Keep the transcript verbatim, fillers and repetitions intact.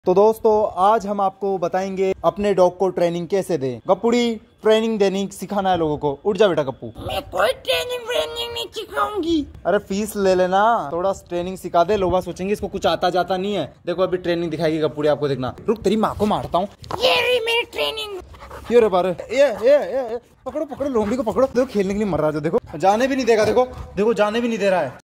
तो दोस्तों आज हम आपको बताएंगे अपने डॉग को ट्रेनिंग कैसे दें। गप्पुड़ी ट्रेनिंग देनी सिखाना है लोगों को। उठ जा बेटा गप्पू। मैं कोई ट्रेनिंग व्रेनिंग नहीं सिखाऊंगी। अरे फीस ले लेना, थोड़ा ट्रेनिंग सिखा दे। लोग सोचेंगे इसको कुछ आता जाता नहीं है। देखो अभी ट्रेनिंग दिखाएगी गप्पुड़ी आपको, देखना। रुक तेरी माँ को मारता हूँ। ये रही मेरी ट्रेनिंग। ये रे बारे ये ये ये पकड़ो पकड़ो लोमड़ी को पकड़ो। देखो खेलने के लिए मर रहा है। देखो जाने भी नहीं देगा। देखो देखो जाने भी नहीं दे रहा है।